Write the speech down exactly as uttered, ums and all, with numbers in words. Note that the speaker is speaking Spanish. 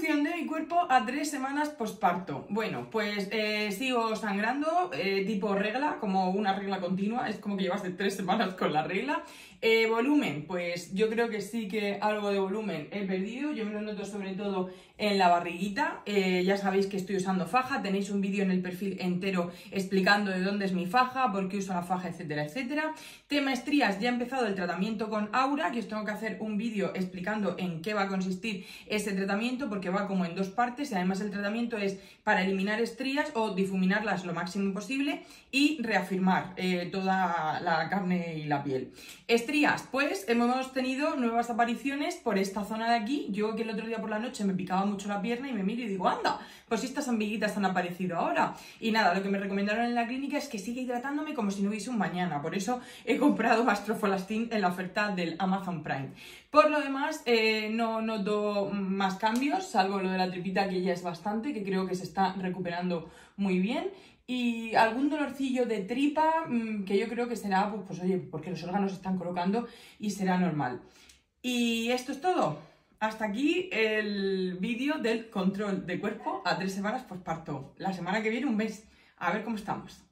Evolución de mi cuerpo a tres semanas posparto. Bueno, pues eh, sigo sangrando, eh, tipo regla, como una regla continua, es como que llevas de tres semanas con la regla. Eh, volumen, pues yo creo que sí que algo de volumen he perdido, yo me lo noto sobre todo en la barriguita. Eh, ya sabéis que estoy usando faja, tenéis un vídeo en el perfil entero explicando de dónde es mi faja, por qué uso la faja, etcétera, etcétera. Tema estrías, ya he empezado el tratamiento con Aura, que os tengo que hacer un vídeo explicando en qué va a consistir ese tratamiento, porque va como en dos partes y además el tratamiento es para eliminar estrías o difuminarlas lo máximo posible y reafirmar eh, toda la carne y la piel. Estrías, pues hemos tenido nuevas apariciones por esta zona de aquí. Yo que el otro día por la noche me picaba mucho la pierna y me miro y digo, anda, pues estas amiguitas han aparecido ahora. Y nada, lo que me recomendaron en la clínica es que siga hidratándome como si no hubiese un mañana. Por eso he comprado Astrofolastin en la oferta del Amazon Prime. Por lo demás, eh, no noto más cambios, salvo lo de la tripita, que ya es bastante, que creo que se está recuperando muy bien. Y algún dolorcillo de tripa, mmm, que yo creo que será, pues, pues oye, porque los órganos se están colocando y será normal. Y esto es todo. Hasta aquí el vídeo del control de cuerpo a tres semanas posparto. La semana que viene un mes. A ver cómo estamos.